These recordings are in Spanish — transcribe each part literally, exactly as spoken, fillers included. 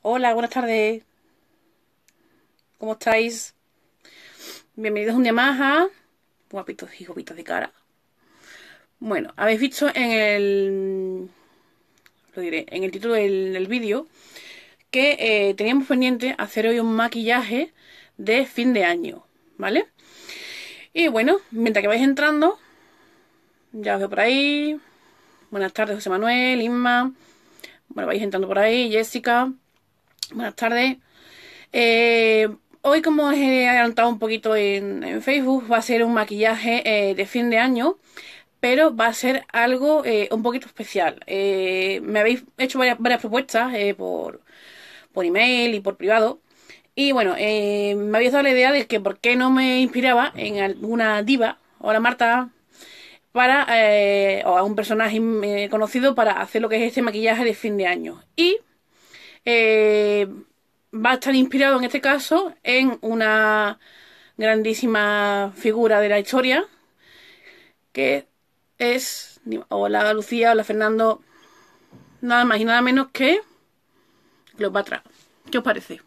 Hola, buenas tardes. ¿Cómo estáis? Bienvenidos un día más a Guapitos y Guapitas de Cara. Bueno, habéis visto en el... lo diré, en el título del, del vídeo que eh, teníamos pendiente hacer hoy un maquillaje de fin de año, ¿vale? Y bueno, mientras que vais entrando, ya os veo por ahí. Buenas tardes, José Manuel, Inma. Bueno, vais entrando por ahí, Jessica. Buenas tardes. Eh, hoy, como os he adelantado un poquito en, en Facebook, va a ser un maquillaje eh, de fin de año, pero va a ser algo eh, un poquito especial. Eh, me habéis hecho varias, varias propuestas eh, por, por email y por privado. Y bueno, eh, me habéis dado la idea de que por qué no me inspiraba en alguna diva, o la Marta, para eh, o a un personaje eh, conocido para hacer lo que es este maquillaje de fin de año. Y eh, va a estar inspirado en este caso en una grandísima figura de la historia que es hola Lucía, hola Fernando, nada más y nada menos que Cleopatra. ¿Qué os parece?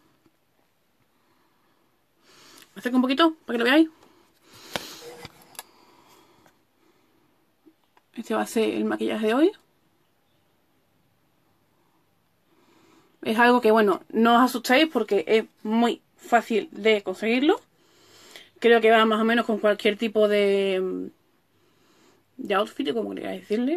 Me acerco un poquito para que lo veáis. Este va a ser el maquillaje de hoy. Es algo que, bueno, no os asustéis porque es muy fácil de conseguirlo. Creo que va más o menos con cualquier tipo de, de outfit, como queráis decirle.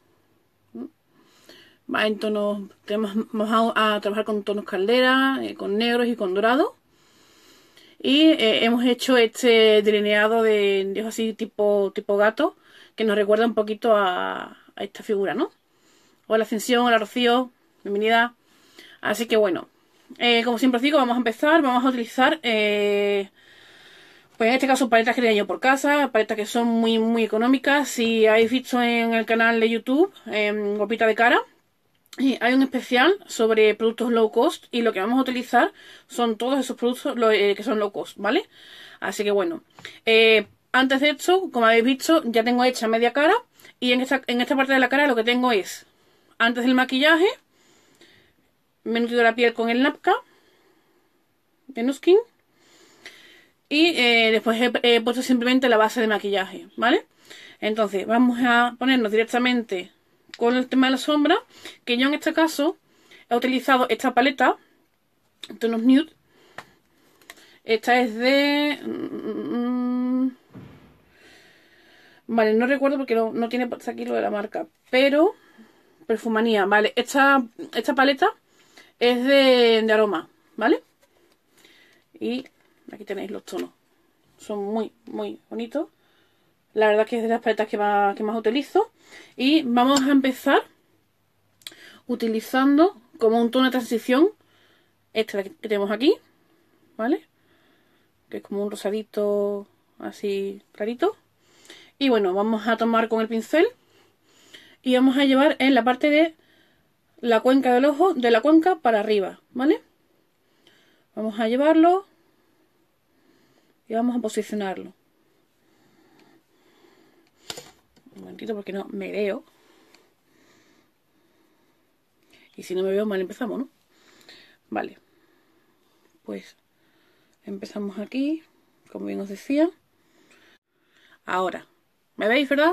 Va en tonos, tenemos, vamos a, a trabajar con tonos caldera, eh, con negros y con dorado. Y eh, hemos hecho este delineado de, de ojos así tipo, tipo gato, que nos recuerda un poquito a, a esta figura, ¿no? Hola Ascensión, hola Rocío, bienvenida. Así que bueno, eh, como siempre os digo, vamos a empezar, vamos a utilizar, eh, pues en este caso paletas que tengo yo por casa, paletas que son muy muy económicas. Si habéis visto en el canal de YouTube, en Guapita de Cara, y hay un especial sobre productos low cost y lo que vamos a utilizar son todos esos productos lo, eh, que son low cost, ¿vale? Así que bueno, eh, antes de esto, como habéis visto, ya tengo hecha media cara y en esta, en esta parte de la cara lo que tengo es, antes del maquillaje, me he nutrido la piel con el Napka de Nuskin y eh, después he, he puesto simplemente la base de maquillaje, ¿vale? Entonces vamos a ponernos directamente con el tema de la sombra, que yo en este caso he utilizado esta paleta tonos nude. Esta es de mmm, vale, no recuerdo porque no, no tiene aquí lo de la marca, pero Perfumanía, vale. Esta, esta paleta es de, de aroma, ¿vale? Y aquí tenéis los tonos, son muy muy bonitos. La verdad que es de las paletas que más, que más utilizo. Y vamos a empezar utilizando como un tono de transición este que tenemos aquí, ¿vale? Que es como un rosadito así clarito. Y bueno, vamos a tomar con el pincel y vamos a llevar en la parte de la cuenca del ojo, de la cuenca para arriba, ¿vale? Vamos a llevarlo y vamos a posicionarlo. Un momentito porque no me veo. Y si no me veo mal empezamos, ¿no? Vale. Pues empezamos aquí, como bien os decía. Ahora, ¿me veis, verdad?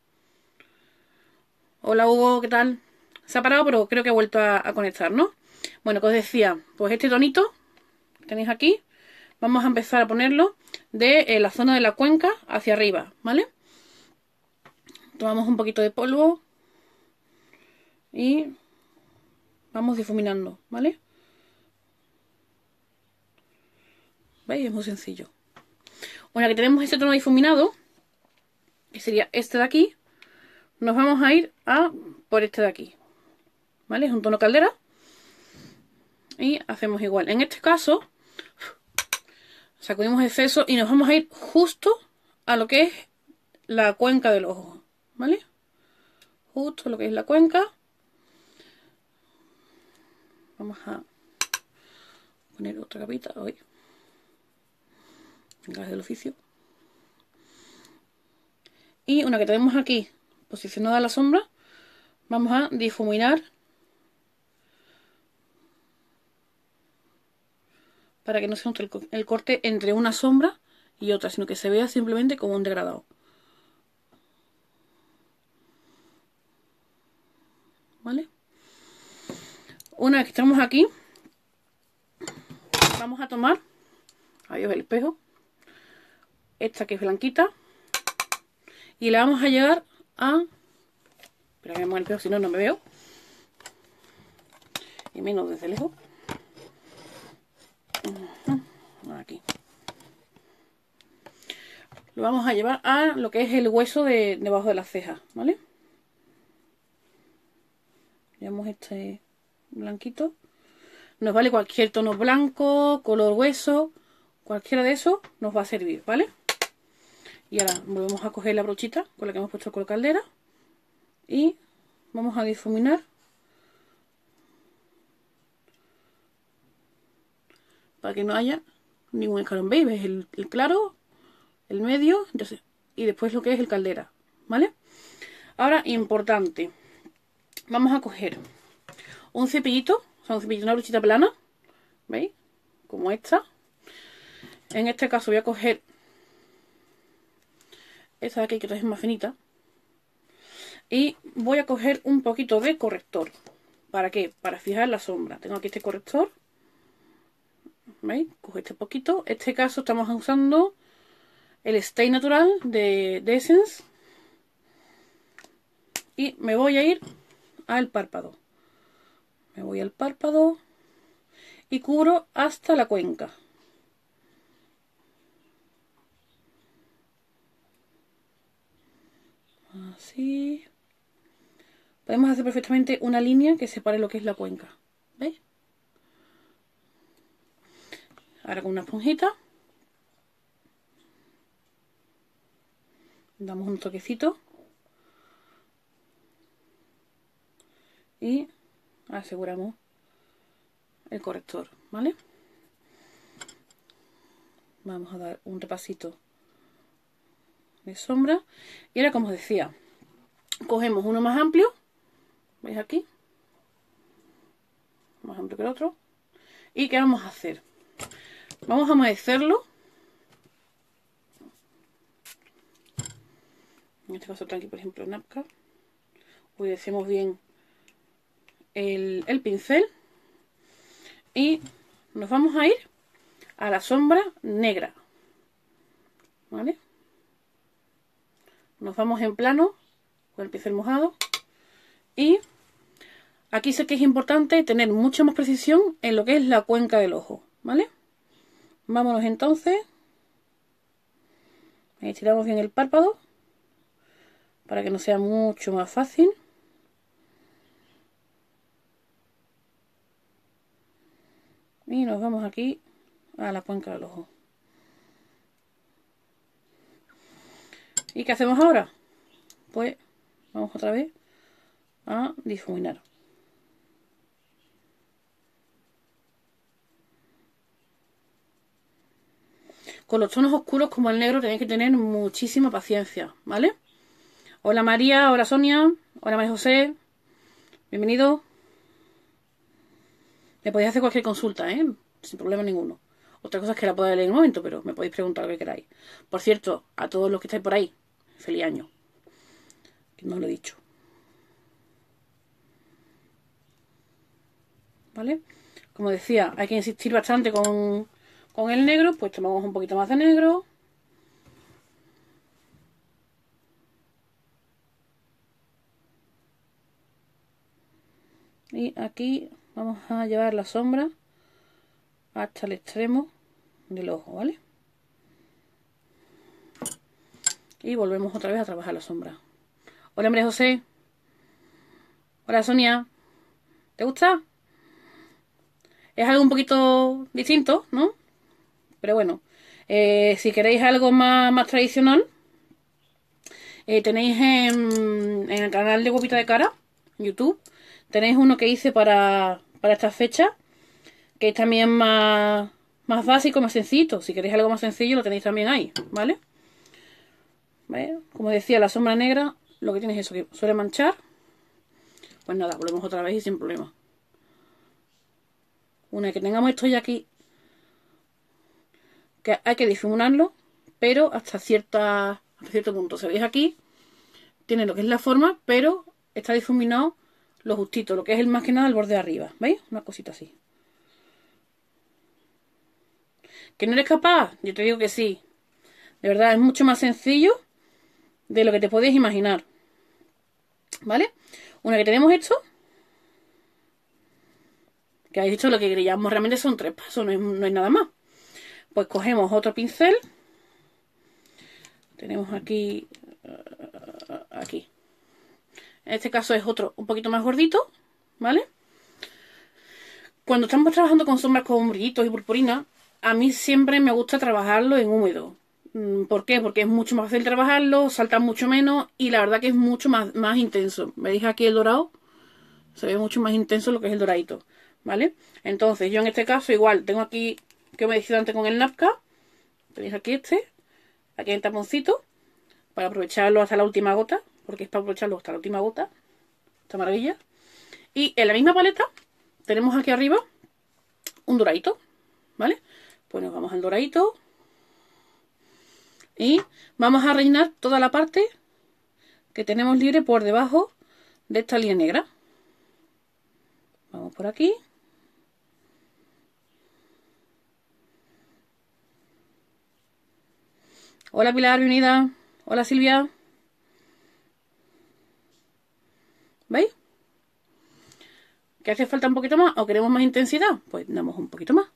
Hola Hugo, ¿qué tal? Se ha parado, pero creo que ha vuelto a, a conectar, ¿no? Bueno, que os decía, pues este tonito que tenéis aquí, vamos a empezar a ponerlo de eh, la zona de la cuenca hacia arriba, ¿vale? Tomamos un poquito de polvo y vamos difuminando, ¿vale? ¿Veis? Es muy sencillo. Una que tenemos este tono difuminado, que sería este de aquí, nos vamos a ir a por este de aquí, ¿vale? Es un tono caldera. Y hacemos igual. En este caso, sacudimos exceso y nos vamos a ir justo a lo que es la cuenca del ojo, ¿vale? Justo lo que es la cuenca. Vamos a poner otra capita hoy. Gajes del oficio. Y una que tenemos aquí posicionada en la sombra, vamos a difuminar para que no se note el, el corte entre una sombra y otra, sino que se vea simplemente como un degradado. ¿Vale? Una vez que estamos aquí, vamos a tomar, ahí os el espejo, esta que es blanquita, y la vamos a llevar a... Espera que me mueva el espejo, si no, no me veo. Y menos desde lejos. Aquí. Lo vamos a llevar a lo que es el hueso de debajo de las cejas, ¿vale? Llevamos este blanquito. Nos vale cualquier tono blanco, color hueso, cualquiera de esos nos va a servir, ¿vale? Y ahora volvemos a coger la brochita con la que hemos puesto el color caldera y vamos a difuminar para que no haya ningún escalón. ¿Veis? ¿Veis el, el claro, el medio, entonces, y después lo que es el caldera, ¿vale? Ahora, importante, vamos a coger un cepillito, o sea, un cepillito, una brochita plana, ¿veis? Como esta. En este caso voy a coger esta de aquí, que es más finita, y voy a coger un poquito de corrector. ¿Para qué? Para fijar la sombra. Tengo aquí este corrector, ¿veis? Cojo este poquito. En este caso estamos usando el Stay Natural de, de Essence. Y me voy a ir al párpado. Me voy al párpado y cubro hasta la cuenca. Así. Podemos hacer perfectamente una línea que separe lo que es la cuenca. ¿Veis? Ahora con una esponjita damos un toquecito y aseguramos el corrector, ¿vale? Vamos a dar un repasito de sombra y ahora, como os decía, cogemos uno más amplio, ¿veis aquí? Más amplio que el otro. ¿Y qué vamos a hacer? Vamos a humedecerlo. En este caso tranqui, por ejemplo, napka. Humedecemos bien el, el pincel. Y nos vamos a ir a la sombra negra. ¿Vale? Nos vamos en plano con el pincel mojado. Y aquí sé que es importante tener mucha más precisión en lo que es la cuenca del ojo. ¿Vale? Vámonos entonces. Estiramos bien el párpado para que nos sea mucho más fácil. Y nos vamos aquí a la cuenca del ojo. ¿Y qué hacemos ahora? Pues vamos otra vez a difuminar. Con los tonos oscuros como el negro tenéis que tener muchísima paciencia, ¿vale? Hola María, hola Sonia, hola María José, bienvenido. Me podéis hacer cualquier consulta, ¿eh? Sin problema ninguno. Otra cosa es que la pueda leer en un momento, pero me podéis preguntar lo que queráis. Por cierto, a todos los que estáis por ahí, feliz año. Que no lo he dicho. ¿Vale? Como decía, hay que insistir bastante con, con el negro, pues tomamos un poquito más de negro. Y aquí vamos a llevar la sombra hasta el extremo del ojo, ¿vale? Y volvemos otra vez a trabajar la sombra. Hola María José. Hola Sonia. ¿Te gusta? Es algo un poquito distinto, ¿no? Pero bueno, eh, si queréis algo más, más tradicional, eh, tenéis en, en el canal de Guapita de Cara, en YouTube, tenéis uno que hice para, para esta fecha, que es también más, más básico, más sencillo. Si queréis algo más sencillo, lo tenéis también ahí, ¿vale? ¿Vale? Como decía, la sombra negra, lo que tiene es eso, que suele manchar. Pues nada, volvemos otra vez y sin problema. Una vez que tengamos esto ya aquí que hay que difuminarlo, pero hasta, cierta, hasta cierto punto. Si veis aquí, tiene lo que es la forma, pero está difuminado lo justito, lo que es el más que nada el borde de arriba. ¿Veis? Una cosita así. ¿Que no eres capaz? Yo te digo que sí. De verdad, es mucho más sencillo de lo que te puedes imaginar. ¿Vale? Una que tenemos esto, que habéis visto lo que llamamos realmente son tres pasos, no es, no es nada más. Pues cogemos otro pincel. Tenemos aquí, uh, aquí. En este caso es otro un poquito más gordito, ¿vale? Cuando estamos trabajando con sombras con brillitos y purpurina, a mí siempre me gusta trabajarlo en húmedo. ¿Por qué? Porque es mucho más fácil trabajarlo, salta mucho menos y la verdad que es mucho más, más intenso. ¿Veis aquí el dorado? Se ve mucho más intenso lo que es el doradito, ¿vale? Entonces yo en este caso igual tengo aquí que me he decidido antes con el napka. Tenéis aquí este, aquí el taponcito, para aprovecharlo hasta la última gota, porque es para aprovecharlo hasta la última gota. Esta maravilla. Y en la misma paleta tenemos aquí arriba un doradito, ¿vale? Pues nos vamos al doradito y vamos a rellenar toda la parte que tenemos libre por debajo de esta línea negra. Vamos por aquí. Hola Pilar, bienvenida. Hola Silvia. ¿Veis? ¿Que hace falta un poquito más o queremos más intensidad? Pues damos un poquito más.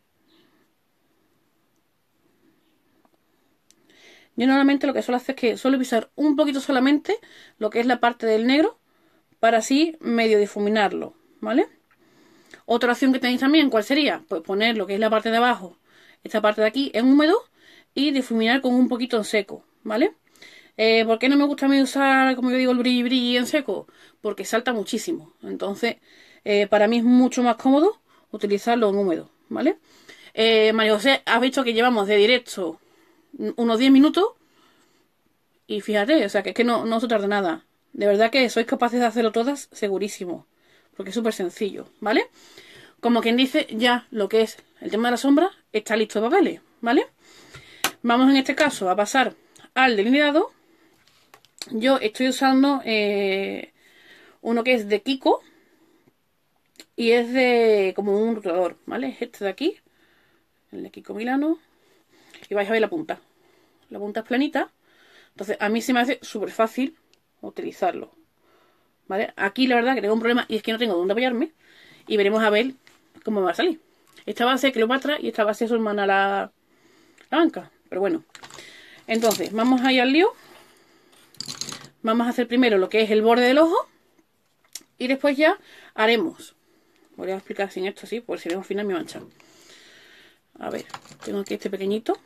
Yo normalmente lo que suelo hacer es que suelo pisar un poquito solamente lo que es la parte del negro para así medio difuminarlo, ¿vale? Otra opción que tenéis también, ¿cuál sería? Pues poner lo que es la parte de abajo, esta parte de aquí en húmedo y difuminar con un poquito en seco, ¿vale? Eh, ¿Por qué no me gusta a mí usar, como yo digo, el brilli brilli en seco? Porque salta muchísimo. Entonces, eh, para mí es mucho más cómodo utilizarlo en húmedo, ¿vale? Eh, María José, has visto que llevamos de directo unos diez minutos y fíjate, o sea, que es que no, no se tarda nada. De verdad que sois capaces de hacerlo todas, segurísimo. Porque es súper sencillo, ¿vale? Como quien dice, ya lo que es el tema de la sombra está listo de papeles, ¿vale? Vamos en este caso a pasar al delineado. Yo estoy usando eh, uno que es de Kiko y es de como un rotulador, ¿vale? Es este de aquí, el de Kiko Milano. Y vais a ver la punta. La punta es planita. Entonces a mí se me hace súper fácil utilizarlo, ¿vale? Aquí la verdad que tengo un problema y es que no tengo dónde apoyarme. Y veremos a ver cómo me va a salir. Esta base es Cleopatra y esta base es su hermana la, la banca. Pero bueno. Entonces, vamos a ir al lío. Vamos a hacer primero lo que es el borde del ojo. Y después ya haremos. Voy a explicar sin esto así, por si vemos al final me mancha. A ver, tengo aquí este pequeñito.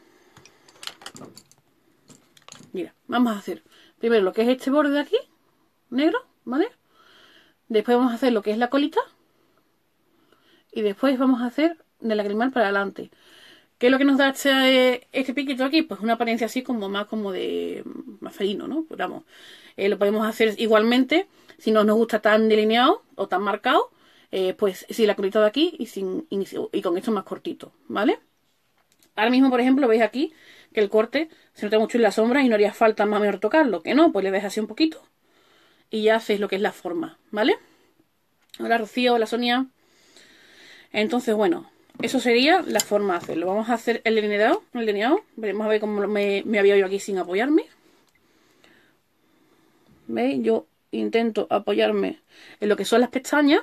Mira, vamos a hacer primero lo que es este borde de aquí, negro, ¿vale? Después vamos a hacer lo que es la colita. Y después vamos a hacer de lagrimal para adelante. ¿Qué es lo que nos da este, este piquito aquí? Pues una apariencia así como más como de más felino, ¿no? Pues vamos, eh, lo podemos hacer igualmente si no nos gusta tan delineado o tan marcado, eh, pues si la colita de aquí y, sin, y, y con esto más cortito, ¿vale? Ahora mismo, por ejemplo, veis aquí que el corte se nota mucho en la sombra y no haría falta más o menos tocarlo, que no, pues le dejas así un poquito y ya hacéis lo que es la forma, ¿vale? Hola Rocío, hola Sonia. Entonces, bueno, eso sería la forma de hacerlo. Vamos a hacer el delineado, el delineado. Veremos a ver cómo me, me había yo aquí sin apoyarme. ¿Veis? Yo intento apoyarme en lo que son las pestañas.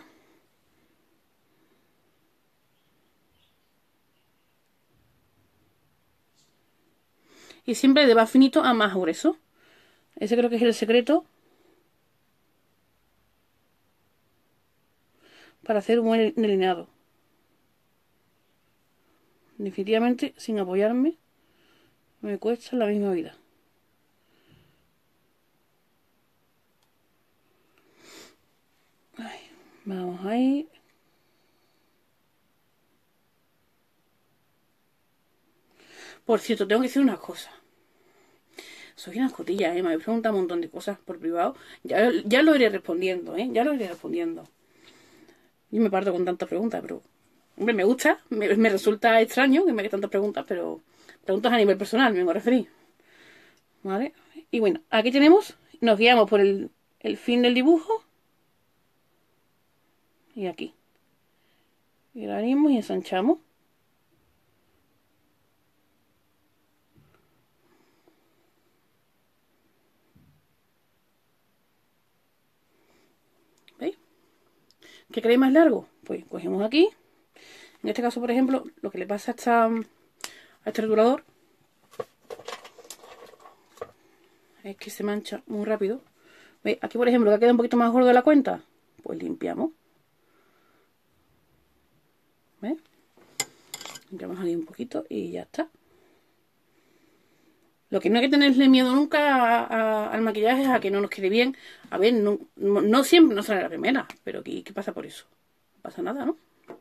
Y siempre de más finito a más grueso. Ese creo que es el secreto para hacer un buen delineado. Definitivamente, sin apoyarme, me cuesta la misma vida. Ay, vamos ahí. Por cierto, tengo que decir una cosa. Soy una escotilla, ¿eh? Me habéis preguntado un montón de cosas por privado. Ya, ya lo iré respondiendo, ¿eh? Ya lo iré respondiendo. Yo me parto con tantas preguntas, pero Hombre, me gusta, me, me resulta extraño que me haga tantas preguntas, pero preguntas a nivel personal, me vengo a referir. ¿Vale? Y bueno, aquí tenemos, nos guiamos por el, el fin del dibujo. Y aquí. Y lo abrimos y ensanchamos. ¿Veis? ¿Qué queréis más largo? Pues cogemos aquí. En este caso, por ejemplo, lo que le pasa a, esta, a este rotulador es que se mancha muy rápido. ¿Veis? Aquí, por ejemplo, que queda un poquito más gordo de la cuenta, pues limpiamos. ¿Ves? Limpiamos aquí un poquito y ya está. Lo que no hay que tenerle miedo nunca a, a, al maquillaje es a que no nos quede bien. A ver, no, no, no siempre nos sale la primera, pero ¿qué, ¿qué pasa por eso? No pasa nada, ¿no?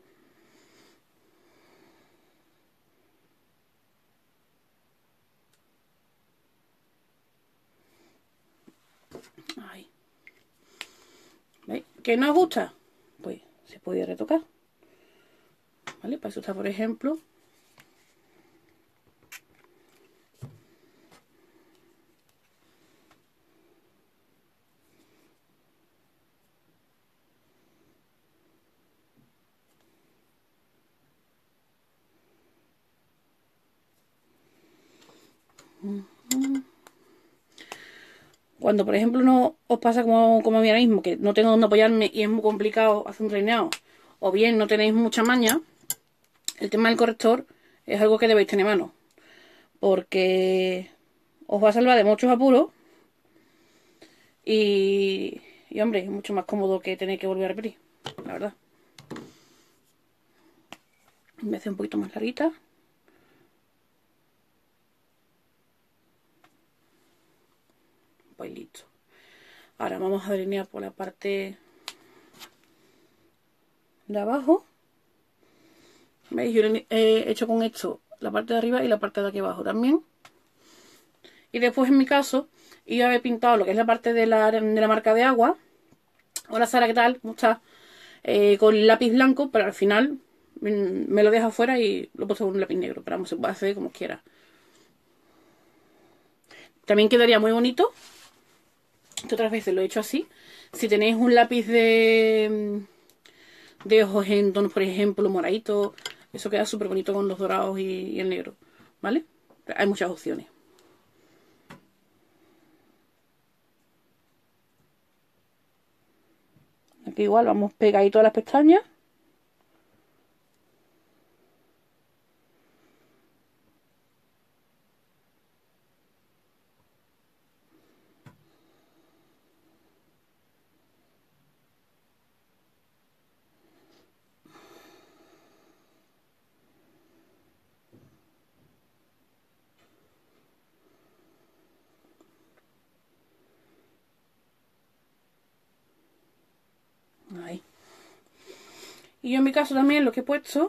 Ahí. ¿Veis? ¿Qué no os gusta? Pues se puede retocar. ¿Vale? Para eso está, por ejemplo, cuando, por ejemplo, no os pasa como, como a mí ahora mismo, que no tengo donde apoyarme y es muy complicado hacer un delineado, o bien no tenéis mucha maña, el tema del corrector es algo que debéis tener a mano, porque os va a salvar de muchos apuros y, y hombre, es mucho más cómodo que tener que volver a repetir, la verdad. Me hace un poquito más larguita. Pues listo. Ahora vamos a delinear por la parte de abajo. ¿Veis? Yo he hecho con esto la parte de arriba y la parte de aquí abajo también. Y después, en mi caso, yo había pintado lo que es la parte de la, de la marca de agua. Hola Sara, ¿qué tal? ¿Cómo estás? Eh, con lápiz blanco, pero al final me lo dejo afuera y lo he puesto con un lápiz negro. Pero vamos, se puede hacer como quiera. También quedaría muy bonito, que otras veces lo he hecho así. Si tenéis un lápiz de, de ojos en tonos, por ejemplo, moradito, eso queda súper bonito con los dorados y, y el negro, ¿vale? Hay muchas opciones. Aquí igual vamos pegadito a las pestañas. Ahí. Y yo en mi caso también lo que he puesto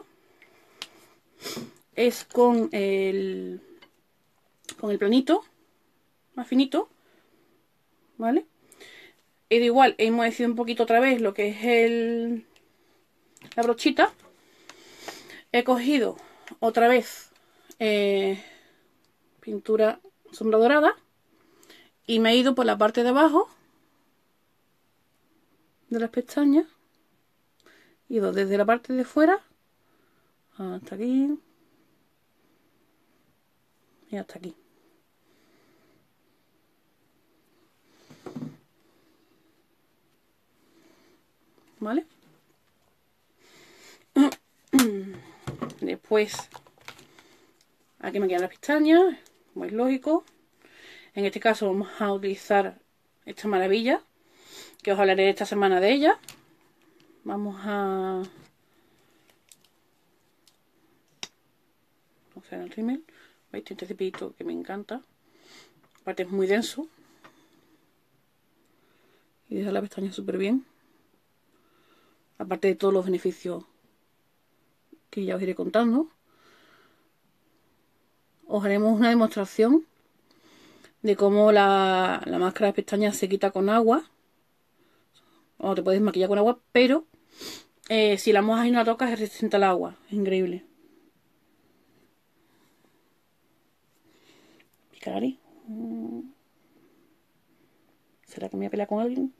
es con el con el planito más finito, ¿vale? Y de igual he enmohecido un poquito otra vez lo que es el la brochita. He cogido otra vez eh, pintura sombra dorada y me he ido por la parte de abajo de las pestañas. He ido desde la parte de fuera hasta aquí y hasta aquí. ¿Vale? Después aquí me quedan las pestañas, como es lógico. En este caso vamos a utilizar esta maravilla, que os hablaré esta semana de ella. Vamos a... Vamos a hacer el rímel. ¿Veis? Este cepillito que me encanta. Aparte es muy denso. Y deja la pestaña súper bien. Aparte de todos los beneficios que ya os iré contando. Os haremos una demostración de cómo la, la máscara de pestañas se quita con agua. O te puedes maquillar con agua, pero Eh, si la mojas y no la tocas es resistente al agua. Es increíble. Picari. ¿Será que me voy a pelear con alguien?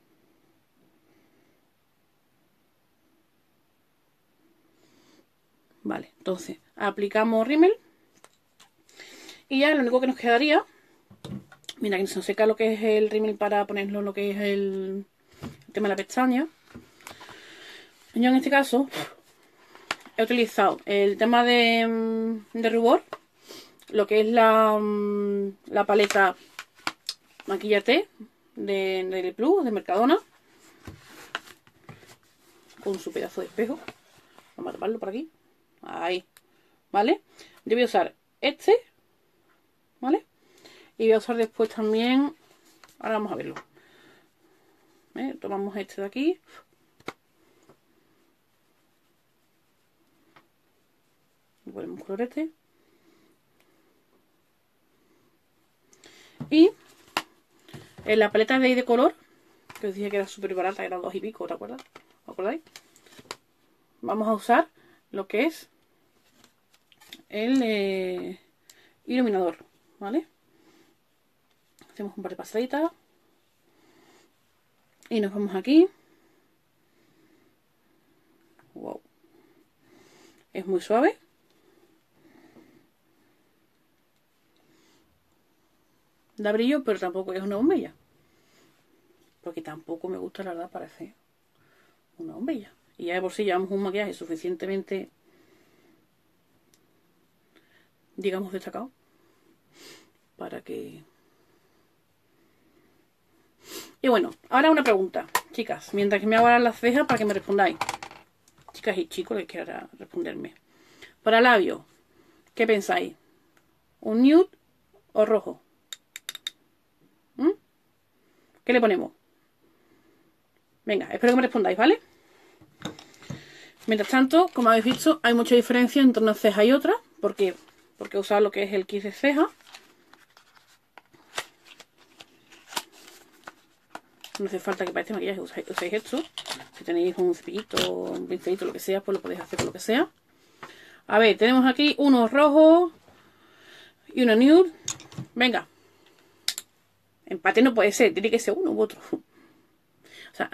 Vale, entonces aplicamos rímel. Y ya lo único que nos quedaría... Mira, que se nos seca lo que es el rímel para ponerlo lo que es el, el tema de la pestaña. Yo en este caso he utilizado el tema de, de rubor, lo que es la, la paleta Maquillate de, de Le Plus, de Mercadona, con su pedazo de espejo. Vamos a taparlo por aquí. Ahí, ¿vale? Yo voy a usar este, ¿vale? Y voy a usar después también... Ahora vamos a verlo. ¿Eh? Tomamos este de aquí. Y ponemos colorete. Y en la paleta de ahí de color, que os dije que era súper barata, era dos y pico, ¿te acuerdas? ¿Os acordáis? Vamos a usar lo que es el eh, iluminador, ¿vale? Hacemos un par de pasaditas. Y nos vamos aquí. Wow. Es muy suave. Da brillo, pero tampoco es una bombilla. Porque tampoco me gusta, la verdad, parecer una bombilla. Y ya de por sí llevamos un maquillaje suficientemente, digamos, destacado. Para que... Y bueno, ahora una pregunta, chicas. Mientras que me hago ahora las cejas para que me respondáis. Chicas y chicos, que quieran responderme. Para labios, ¿qué pensáis? ¿Un nude o rojo? ¿Mm? ¿Qué le ponemos? Venga, espero que me respondáis, ¿vale? Mientras tanto, como habéis visto, hay mucha diferencia entre una ceja y otra. ¿Por qué? Porque he usado lo que es el kit de ceja. No hace falta que para este maquillaje uséis, uséis esto. Si tenéis un cepillito, un pincelito, lo que sea, pues lo podéis hacer con lo que sea. A ver, tenemos aquí uno rojo y uno nude. Venga. Empate no puede ser, tiene que ser uno u otro. O sea,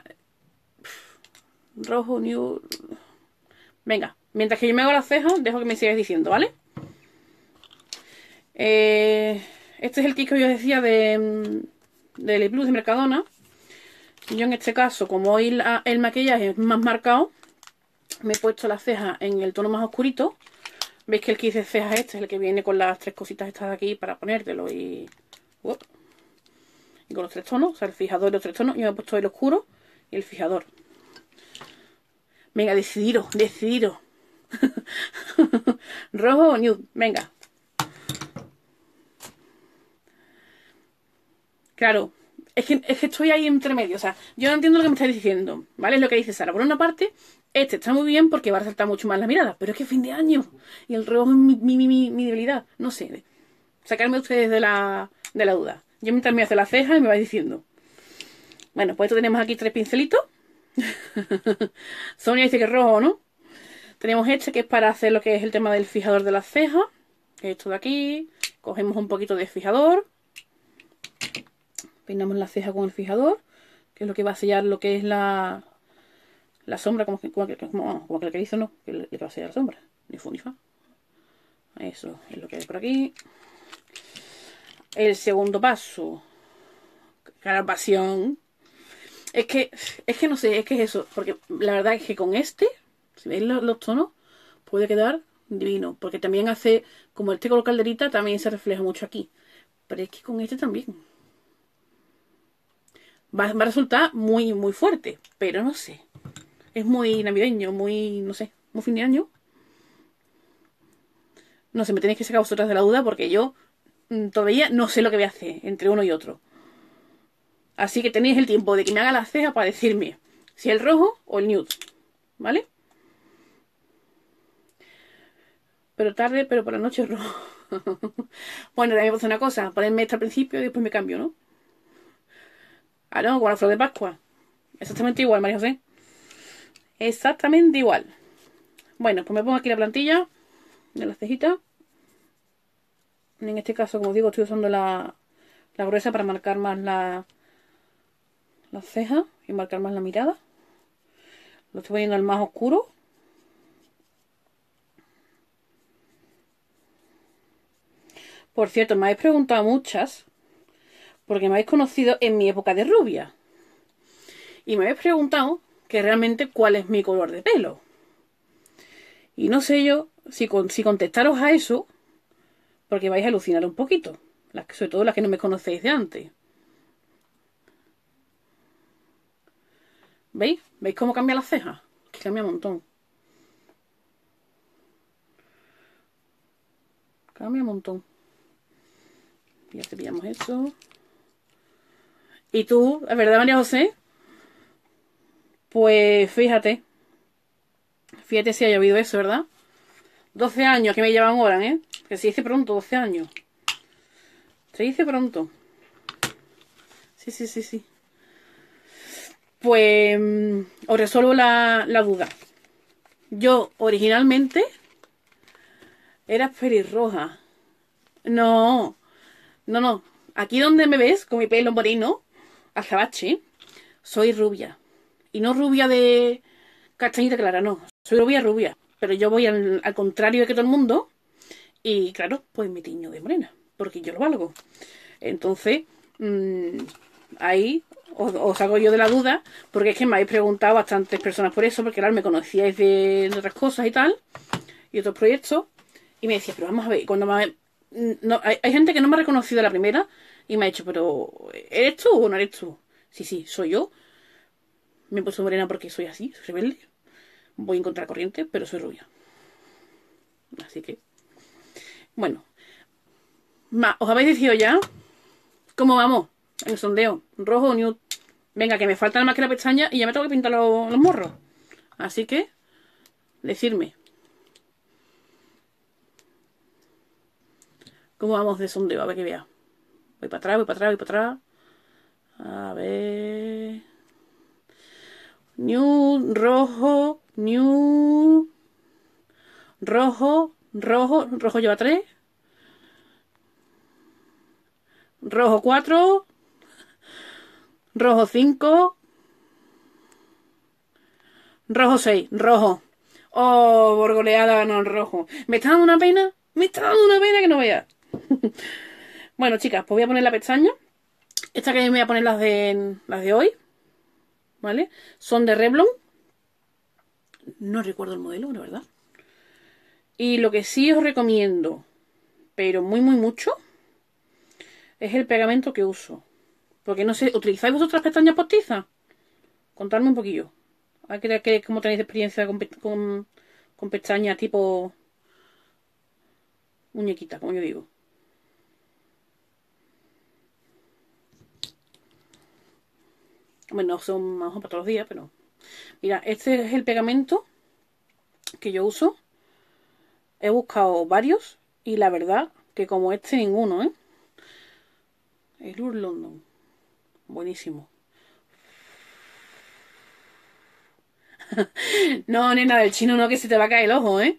rojo, nude. Venga, mientras que yo me hago las cejas, dejo que me sigáis diciendo, ¿vale? Eh, este es el kit que yo os decía de, de Le Plus de Mercadona. Yo en este caso, como hoy la, el maquillaje es más marcado, me he puesto las cejas en el tono más oscurito. Veis que el kit de cejas este es el que viene con las tres cositas estas de aquí para ponértelo y... Uh, y con los tres tonos, o sea, el fijador y los tres tonos. Yo me he puesto el oscuro y el fijador. Venga, decidiros, decidiros. Rojo o nude, venga. Claro, es que, es que estoy ahí entre medio. O sea, yo no entiendo lo que me estáis diciendo, ¿vale? Es lo que dice Sara. Por una parte, este está muy bien porque va a resaltar mucho más la mirada. Pero es que es fin de año. Y el rojo es mi, mi, mi, mi debilidad. No sé. Sacarme ustedes de la, de la duda. Yo mientras me hace la ceja y me vais diciendo. Bueno, pues esto tenemos aquí tres pincelitos. Sonia dice que es rojo, ¿no? Tenemos este que es para hacer lo que es el tema del fijador de las cejas. Que es esto de aquí. Cogemos un poquito de fijador. Peinamos la ceja con el fijador. Que es lo que va a sellar lo que es la, la sombra. Como que, como que, como, como que el que hizo, ¿no? Que le, le va a sellar la sombra. Ni fu ni fa. Eso es lo que hay por aquí. El segundo paso. Carapación. Es que, es que no sé, es que es eso. Porque la verdad es que con este, si veis los, los tonos, puede quedar divino. Porque también hace, como este color calderita, también se refleja mucho aquí. Pero es que con este también. Va, va a resultar muy, muy fuerte. Pero no sé. Es muy navideño, muy, no sé, muy fin de año. No sé, me tenéis que sacar vosotras de la duda porque yo mmm, todavía no sé lo que voy a hacer entre uno y otro. Así que tenéis el tiempo de que me haga la ceja para decirme si el rojo o el nude, ¿vale? Pero tarde, pero por la noche rojo. Bueno, también puedo hacer una cosa, ponerme esto al principio y después me cambio, ¿no? Ah, no, con la flor de Pascua. Exactamente igual, María José. Exactamente igual. Bueno, pues me pongo aquí la plantilla de las cejitas. En este caso, como os digo, estoy usando la, la gruesa para marcar más la, las cejas y marcar más la mirada. Lo estoy poniendo al más oscuro. Por cierto, me habéis preguntado muchas, porque me habéis conocido en mi época de rubia. Y me habéis preguntado que realmente cuál es mi color de pelo. Y no sé yo si, con, si contestaros a eso, porque vais a alucinar un poquito. Las, sobre todo las que no me conocéis de antes. ¿Veis? ¿Veis cómo cambia las cejas? Que cambia un montón. Cambia un montón. Ya te pillamos eso. ¿Y tú? ¿Es verdad, María José? Pues fíjate. Fíjate si ha llovido eso, ¿verdad? doce años que me llevan ahora, ¿eh? Que se dice pronto, doce años. Se dice pronto. Sí, sí, sí, sí. Pues mm, os resuelvo la, la duda. Yo originalmente era pelirroja. No, no, no. Aquí donde me ves, con mi pelo moreno, azabache, soy rubia. Y no rubia de castañita clara, no. Soy rubia, rubia. Pero yo voy al, al contrario de que todo el mundo. Y claro, pues me tiño de morena. Porque yo lo valgo. Entonces, mmm, ahí os, os hago yo de la duda. Porque es que me habéis preguntado bastantes personas por eso. Porque claro, me conocíais de, de otras cosas y tal. Y otros proyectos. Y me decía, pero vamos a ver, cuando me... No, hay, hay gente que no me ha reconocido a la primera. Y me ha dicho, pero ¿eres tú o no eres tú? Sí, sí, soy yo. Me he puesto morena porque soy así, soy rebelde. Voy en contracorriente, pero soy rubia. Así que, bueno. ¿Os habéis decidido ya? ¿Cómo vamos? En el sondeo. ¿Rojo o nude? Venga, que me falta nada más que la pestaña y ya me tengo que pintar los, los morros. Así que, decirme. ¿Cómo vamos de sondeo? A ver que vea. Voy para atrás, voy para atrás, voy para atrás. A ver... Nude, rojo, nude... Rojo, rojo, rojo lleva tres. Rojo cuatro. Rojo cinco. Rojo seis. Rojo. Oh, por goleada ganó el rojo. ¿Me está dando una pena? Me está dando una pena que no veas. Bueno, chicas, pues voy a poner la pestaña. Esta que me voy a poner las de, las de hoy. ¿Vale? Son de Revlon. No recuerdo el modelo, la verdad. Y lo que sí os recomiendo, pero muy, muy mucho, es el pegamento que uso. Porque no sé, ¿utilizáis vosotras pestañas postizas? Contadme un poquillo. A ver que, cómo tenéis experiencia con, con, con pestañas tipo muñequita, como yo digo. Bueno, son más para todos los días, pero... Mira, este es el pegamento que yo uso. He buscado varios y la verdad que como este ninguno, ¿eh? El Ur London. Buenísimo. No, nena, del chino no, que se te va a caer el ojo, ¿eh?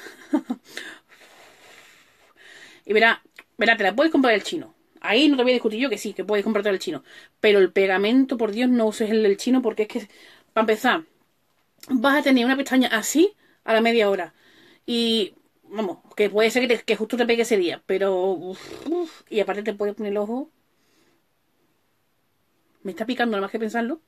Y verá, verá, te la puedes comprar el chino. Ahí no te voy a discutir yo que sí, que puedes comprarte el chino. Pero el pegamento, por Dios, no uses el del chino porque es que, para empezar, vas a tener una pestaña así a la media hora. Y, vamos, que puede ser que, te, que justo te pegue ese día. Pero, uf, uf, y aparte te puedes poner el ojo. Me está picando nada más que pensarlo.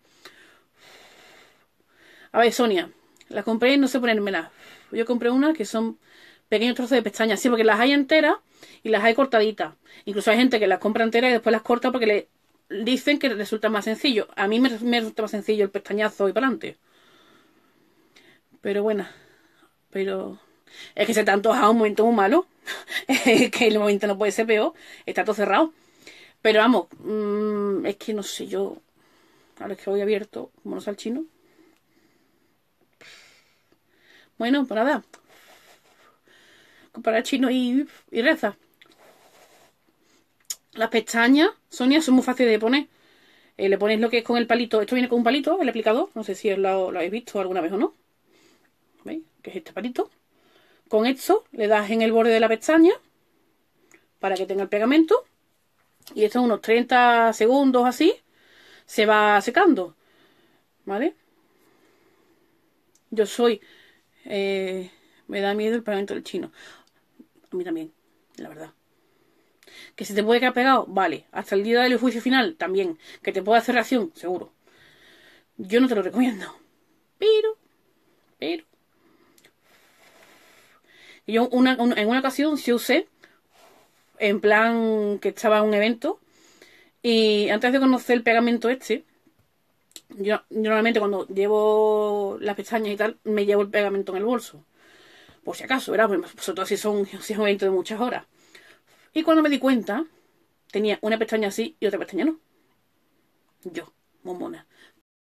A ver, Sonia, las compré y no sé ponérmelas. Yo compré unas que son pequeños trozos de pestañas, sí, porque las hay enteras y las hay cortaditas. Incluso hay gente que las compra enteras y después las corta porque le dicen que resulta más sencillo. A mí me, me resulta más sencillo el pestañazo y para adelante. Pero bueno, pero es que se te ha antojado un momento muy malo. Que el momento no puede ser peor. Está todo cerrado. Pero vamos, mmm, es que no sé, yo... Ahora es que voy abierto, como no sea el chino. Bueno, pues nada. Comparar chino y, y reza. Las pestañas, Sonia, son muy fáciles de poner. Eh, le pones lo que es con el palito. Esto viene con un palito, el aplicador. No sé si lo, lo habéis visto alguna vez o no. ¿Veis? Que es este palito. Con esto le das en el borde de la pestaña para que tenga el pegamento. Y esto unos treinta segundos así se va secando. ¿Vale? Yo soy... Eh, me da miedo el pegamento del chino. A mí también, la verdad. Que se te puede quedar pegado, vale. Hasta el día del juicio final, también. Que te puede hacer reacción, seguro. Yo no te lo recomiendo. Pero, pero... Yo una, una, en una ocasión sí usé, en plan que estaba en un evento, y antes de conocer el pegamento este, yo, yo normalmente cuando llevo las pestañas y tal, me llevo el pegamento en el bolso. Por si acaso, ¿verdad? Pues, sobre todo si son, si es un evento de muchas horas. Y cuando me di cuenta, tenía una pestaña así y otra pestaña no. Yo, momona.